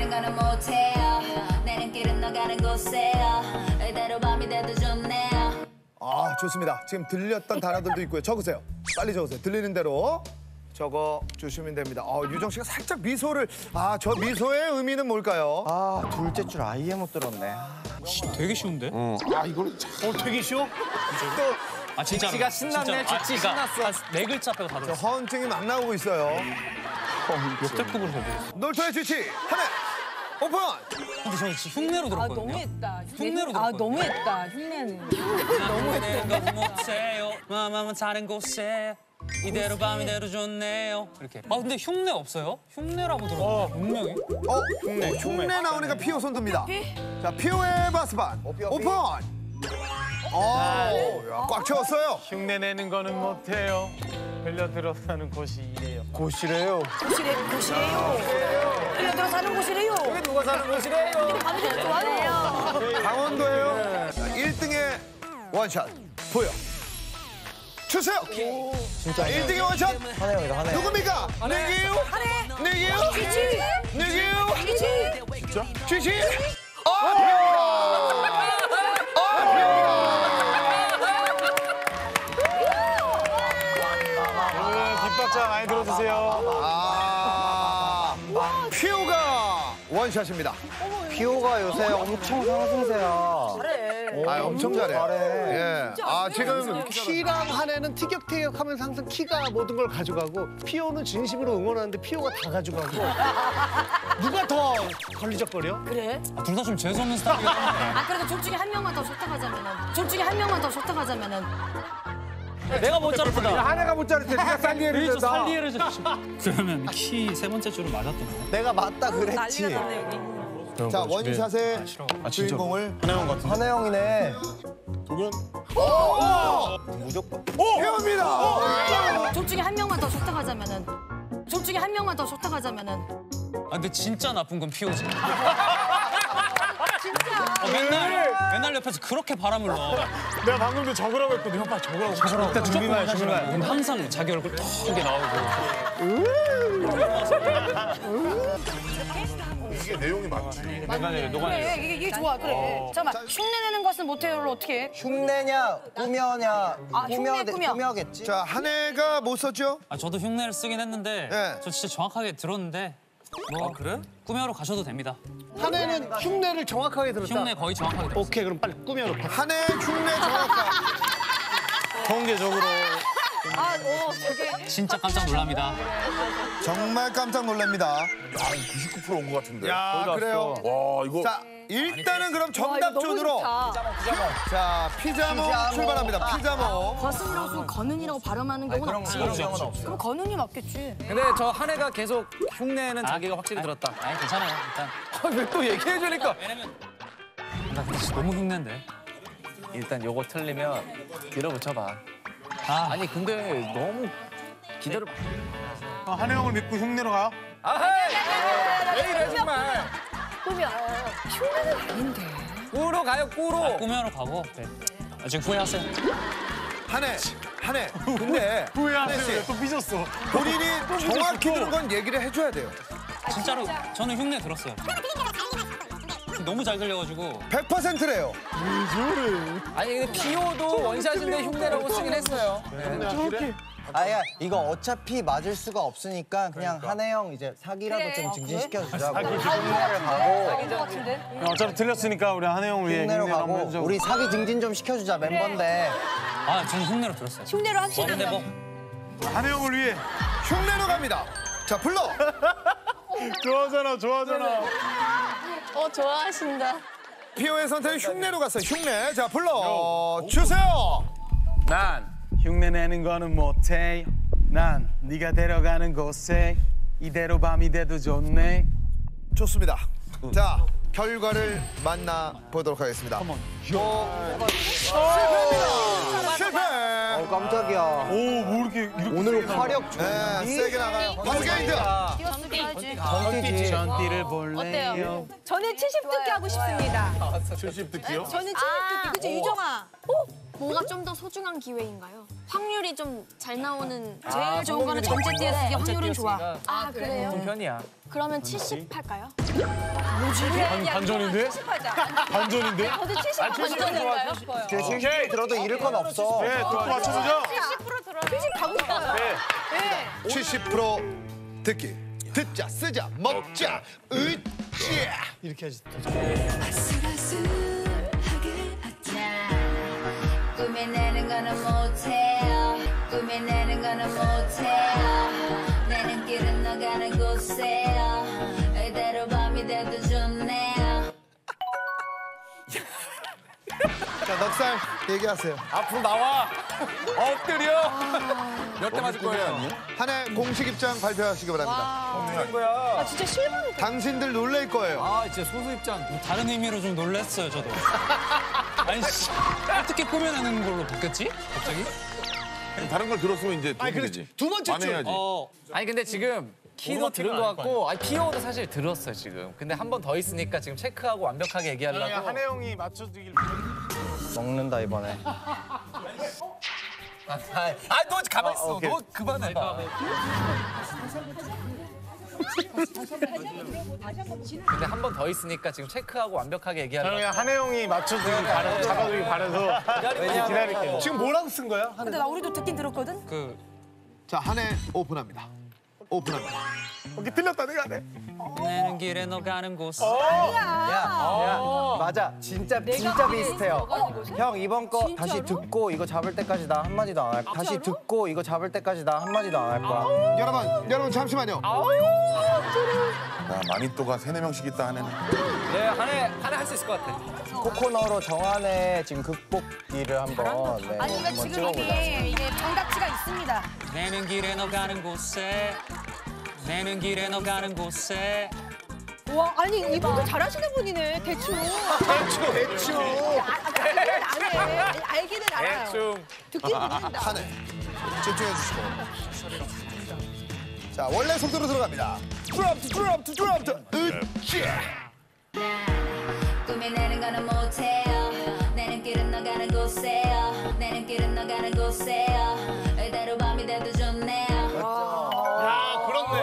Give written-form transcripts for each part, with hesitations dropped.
거는 못해요. 내 눈길은 너가는 곳에요. 이대로 밤이 돼도 좋네요. 아, 좋습니다. 지금 들렸던 단어들도 있고요. 적으세요. 빨리 적으세요. 들리는 대로 적어 주시면 됩니다. 유정 씨가 살짝 미소를. 저 미소의 의미는 뭘까요? 둘째 줄 아예 못 들었네. 되게 쉬운데? 이걸 되게 쉬워? 진짜. 지치가 신났네. 지치 신났어. 네 글자 빼고 다 들었어. 허언증이 막 나오고 있어요. 역대급으로 해보겠어. 놀토의 주치 하나 오픈. 근데 저는 진짜 흉내로 들었거든요. 너무했다. 흉내로 들었거든요. 너무했다. 흉내는. 너무했대. 못해요. 마마만 다른 곳에 이대로 밤 이대로 좋네요. 이렇게. 근데 흉내 없어요? 흉내라고 들었는데 분명히. 흉내 나오니까 피오 손 듭니다. 자, 피오의 바스반 오픈. 꽉 채웠어요. 흉내 내는 거는 못해요. 흘려들어가는 곳이 이래요. 곳이래요. 곳이래요. 흘려들어 사는 곳이래요. 여기 누가 사는 곳이래요. 밤이 돼도 좋아요. 강원도예요. 자, 1등의 원샷 보여 주세요. 진짜 1등의 원샷 하네요, 하네. 누굽니까? 내기요? 내기요? 지치. 내기요? 지치. 진짜? 지시? 뒷박자 많이 들어주세요. 피오가 원샷입니다. 피오가 요새 엄청 상승세야. 엄청 잘해. 예. 지금 키랑 한해는 티격태격하면서 항상 키가 모든 걸 가져가고 피오는 진심으로 응원하는데 피오가 다 가져가고 누가 더 걸리적거려? 그래? 둘 다 좀 재수없는 스타일이야. 그래도 둘 중에 한 명만 더 선택하자면은. 내가 못 자르다. 한해가 못 자를 때 네가 살리에를 좀 줬다. 살리에를 줬지. 그러면 키 세 번째 줄은 맞았던 거야? 내가 맞다 그랬지. 자, 원샷의 주인공을 한혜영이네. 무조건. 피오입니다. 둘 중에 한 명만 더 선택하자면은. 근데 진짜 나쁜 건 피오지. 맨날 옆에서 그렇게 바람을 넣어. 내가 방금도 적으라고 했거든. 형, 적으라고. 일단 준비만 해, 준비만 해. 항상 자기 얼굴 톡하게 나오고. 이게 내용이 맞지. 그래, 이게 좋아, 그래. 잠깐만, 흉내 내는 것은 못해요를 어떻게 해? 흉내냐, 꾸며냐, 흉내, 꾸며. 꾸며겠지. 자, 한해가 못 썼죠? 저도 흉내를 쓰긴 했는데 네. 저 진짜 정확하게 들었는데 그래? 꾸며로 가셔도 됩니다. 한해는 흉내를 정확하게 들었다. 흉내 거의 정확하게 들었어요. 오케이, 그럼 빨리 꾸며로. 한해 흉내 정확한. 통계적으로. 진짜 깜짝 놀랍니다. 정말 깜짝 놀랍니다. 99%온 것 같은데. 그래요. 와, 이거. 자, 일단은 그럼 정답존으로. 자, 피자모 출발합니다. 피자모. 거슴이라고 건은이라고 발음하는 경우는 없지. 그런 그럼 건은이 맞겠지. 근데 저 한해가 계속 흉내는 자기가 확실히 들었다. 아니 괜찮아요. 일단 왜 또 얘기해주니까. 왜냐면 나 근데 진짜 너무 흉내인데. 일단 요거 틀리면 밀어붙여봐. 아니 근데 너무 기다려. 한혜영을 믿고 흉내로 가요? 왜 이래 정말. 꾸며. 흉내는 아닌데. 꾸로 가요 꾸로. 꾸며로 가고. 네. 지금 후회하세요. 한해. 근데 후회하세요. 또 삐졌어. 본인이 정확히 들은 건 얘기를 해줘야 돼요. 진짜로 저는 흉내 들었어요. 너무 잘 들려가지고. 100%래요. 아니 근데 피오도 원샷인데 흉내라고 쓰긴 했어요. 아야, 이거 어차피 맞을 수가 없으니까 그냥 한혜영 이제 사기라도 좀 증진시켜주자고. 흉내를 가고. 어차피 틀렸으니까 우리 한혜영을 위해 흉내로 흉내를 한번 가고. 해주자고. 우리 사기 증진 좀 시켜주자, 멤버인데. 저는 흉내로 들었어요. 흉내로 합시다. 근데 한혜영을 위해. 흉내로 갑니다. 자, 불러. 좋아하잖아. 좋아하신다. 피오의 선택은 흉내로 갔어요. 흉내. 자, 불러 주세요. 난 흉내 내는 거는 못해. 난 네가 데려가는 곳에 이대로 밤이 돼도 좋네. 좋습니다. 자, 결과를 만나보도록 하겠습니다. 실패입니다. 실패. 깜짝이야. 뭐 이렇게 오늘 화력 네, 세게 나가요. 방송인들. 전띠를 볼래요. 저는 70 듣기 하고 싶습니다. 70 듣기요? 저는 70 듣기. 그치, 유정아? 뭐가 좀 더 소중한 기회인가요? 확률이 좀 잘 나오는 제일 좋은 거는 전체 띄어쓰기 확률은 좋아. 아 그래요? 편이야. 그러면 70 할까요? 반전인데? 반전인데? 저도 70 반전인가요? 그 지금 들어도 잃을 건 없어. 네, 듣고 맞춰보자. 70% 들어요. 70 가고 싶어요. 네. 70% 듣기. 듣자, 쓰자, 먹자, 으쌰. 이렇게 하지. 꾸며내는 거는 못해요. 꾸며내는 거는 못해요. 내 눈길은 너가는 곳에요. 이대로 밤이 돼도 좋네요. 자, 넉살 얘기하세요. 앞으로 나와. 엎드려. 몇 대 맞을 거예요? 한 해 공식 입장 발표하시기 바랍니다. 아, 진짜 실망이 당신들 놀랄 거예요. 아, 진짜 소수 입장. 다른 의미로 좀 놀랐어요, 저도. 아니, 씨, 어떻게 꾸며내는 걸로 바뀌었지? 갑자기? 다른 걸 들었으면 이제 아니, 그래, 되지. 두 번째 줄. 만회해야지. 아니 근데 지금 키도 들은 것 같고, 아니 피오도 사실 들었어요 지금. 근데 한 번 더 있으니까 지금 체크하고 완벽하게 얘기하려고. 한혜영이 맞춰주길. 먹는다 이번에. 너 가만 있어. 너 그만해. 근데 한 번 더 있으니까 지금 체크하고 완벽하게 얘기하려고. 그냥 한혜영이 맞춰주길 바래, 잡아주길 바래서 기다릴게요. 지금 뭐라고 쓴 거야? 근데 나 우리도 듣긴 들었거든? 자, 한 해 오픈합니다. 오픈합니다. 오케이, 틀렸다, 내가 안 해. 내는 길에 너 가는 곳. 야, 맞아. 진짜 비슷해요. 형 이번 거 다시 듣고 이거 잡을 때까지 나 한마디도 안 할 거야. 다시 듣고 이거 잡을 때까지 나 한마디도 안 할 거야. 여러분 잠시만요. 야, 마니또가 3-4명씩 있다 하네는. 네, 한해 할 수 있을 것 같아. 코코너로 정한의 지금 극복기를 한번 아니, 그러니까 한번 지금 찍어보자. 이게 정답치가 있습니다. 내는 길에 너 가는 곳에. 내는 길에 너 가는 곳에. 와, 아니, 이분도 잘하시는 분이네, 대충. 대충. 안 해. 알기는 알아요. 듣기는 모른다. 한 해 집중해 주시고. 자, 원래 속도로 들어갑니다. 드럼트. 으쌰. 꾸며내는 거는 못해요. 내 눈길은 너 가는 곳에요. 내 눈길은 너 가는 곳에요. 이대로 밤이 돼도 좋네요. 야, 그렇네.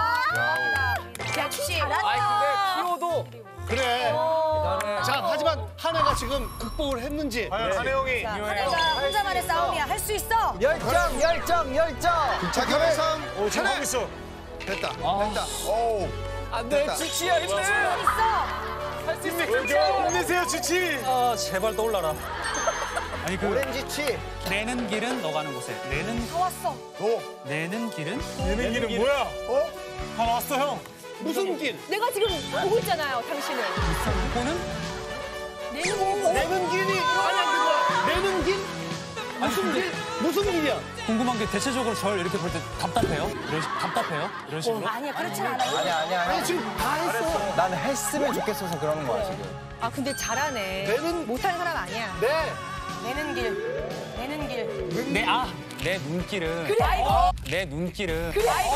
역시. 아니 근데 피오도 그래. 자, 하지만 한혜가 지금 극복을 했는지. 한혜영이. 하나가 혼자만의 싸움이야. 할 수 있어. 열정. 자, 결승 오, 지금 하고 있어. 됐다. 어우. 안돼 됐다. 지치야 힘내. 있어. 할 수 있어. 힘내세요, 지치. 아, 제발 떠올라라. 아니, 오렌지치. 내는 길은 너 가는 곳에. 다 왔어. 내는 길은? 얘는 길은 뭐야? 다 나왔어, 형. 무슨 길? 내가 지금 보고 있잖아요, 당신을. 이거는? 내는 길이. 아니, 내는 길? 무슨 길? 무슨 길이야? 궁금한 게 대체적으로 절 이렇게 볼 때 답답해요? 답답해요? 이런 식으로? 아니야, 그렇진 않아. 아니야. 아니, 지금 다 했어. 나는 했으면 좋겠어서 그러는 거야 지금. 아, 근데 잘하네. 내는- 못하는 사람 아니야. 네. 내는 길. 내 눈길은. 그래, 아이고. 내 눈길은. 그래, 아이고.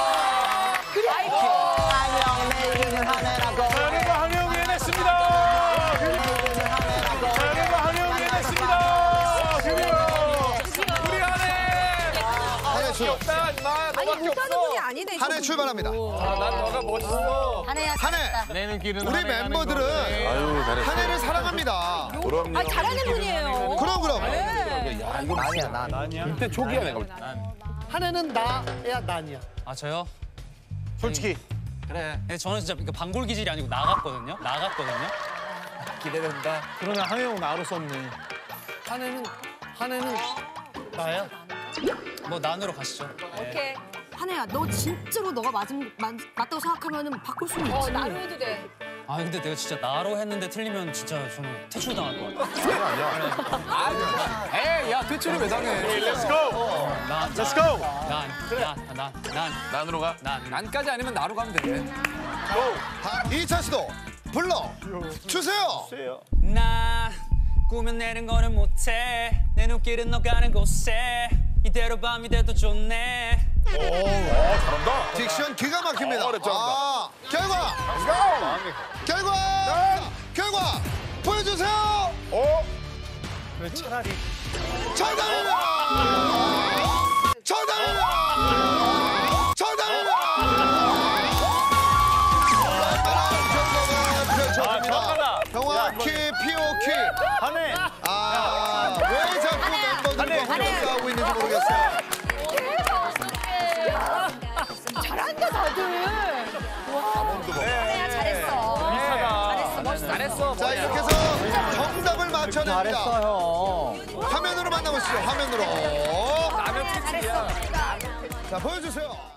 안녕 내일은 한해라고. 한혜가 한혜영이 해냈습니다. 한혜가 한혜영이 해냈습니다. 우리 한혜. 한해 출. 아니, 못하는 분이 아니네. 한해 출발합니다. 난 너가 멋있어. 한해야, 한해. 내는 길은 우리 멤버들은 아유, 잘했어. 한해를 사랑합니다. 그럼요. 아, 잘하는 분이에요. 그럼. 아니야 난. 이때 초기야, 내가. 한혜는 나야, 난이야. 아, 저요? 솔직히. 그래. 근데 저는 진짜 이거 방골 기질이 아니고 나갔거든요. 기대된다. 그러면 한혜영 나로 썼네. 한혜는 나야. 뭐 난으로 가시죠. 오케이. 한혜야, 너 진짜로 너가 맞다고 생각하면 바꿀 수는 있지. 나로 해도 돼. 아, 근데 내가 진짜 나로 했는데 틀리면 진짜 저는 퇴출당할 것 같아. 에이 야 퇴출이 왜 당해? Let's go. Let's go. 난으로 가. 난까지 아니면 나로 가면 돼. 이찬 씨도 불러 주세요. 나 꾸며내는 거는 못해. 내 눈길은 너 가는 곳에. 이대로 밤이 돼도 좋네. 잘한다. 딕션 기가 막힙니다. 잘한다. 아, 결과 보여주세요. 그래 차라리 정답입니다. 정답입니다. 정답입니다. 펼쳐집니다. 정확히 피오키. 하네. 왜 자꾸 멤버들과 싸우고 있는지 모르겠어요. 잘한다 다들. 잘했어. 자, 이렇게 해서 정답을 맞춰냅니다. 잘했어 형. 화면으로 만나보시죠. 화면으로. 라면 특집이야. 자, 보여주세요.